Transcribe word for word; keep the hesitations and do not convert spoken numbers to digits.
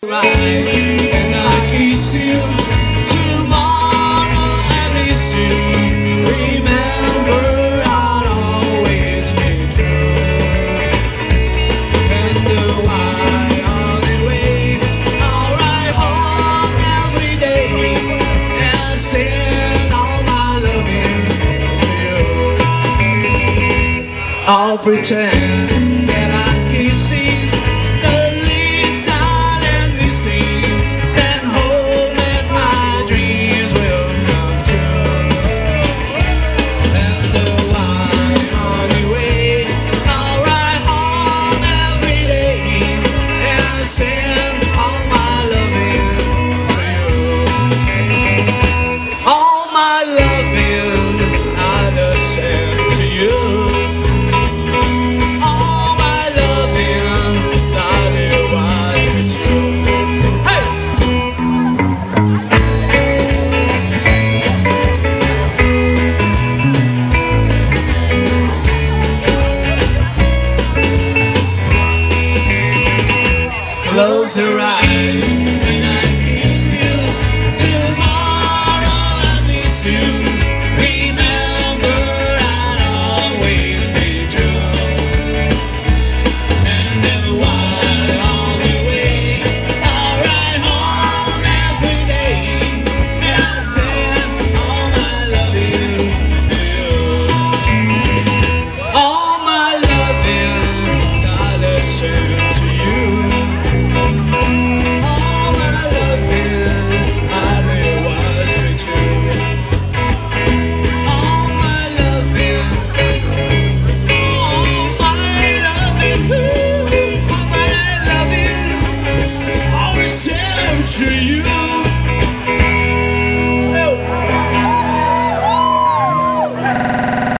Rise and I kiss you tomorrow and miss you. Remember I'll always be true. And the why on the way, I'll ride home every day and send all my loving to you. I'll pretend that I kiss you. Close her eyes and I kiss you. Tomorrow I miss you. Remember I'll always be true. And then while on the way, I'll ride home every day and send all my loving to you. All my loving I'll send to you. To you.